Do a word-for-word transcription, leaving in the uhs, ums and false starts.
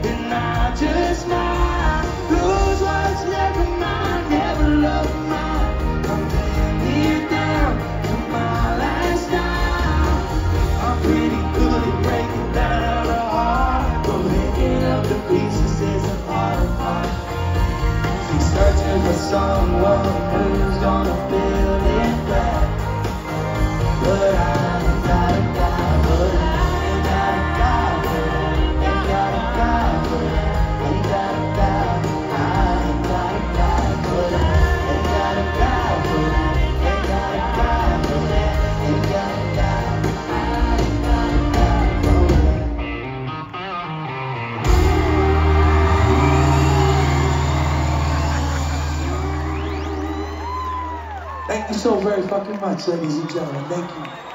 and I just smile. Lose what's left of mine, never love mine. I'm laying it down to my last dime. I'm pretty good at breaking down a heart, but picking up the pieces is a part of mine. Keep searching for someone who's gonna fill it back, but I ain't got a guy, but I ain't got a guy, but I ain't got a guy, but I ain't got a guy, I ain't got a guy, but I ain't got a guy, but I ain't got a guy, but I ain't got a guy, I ain't got a guy, but I. Thank you so very fucking much, ladies and gentlemen. Thank you.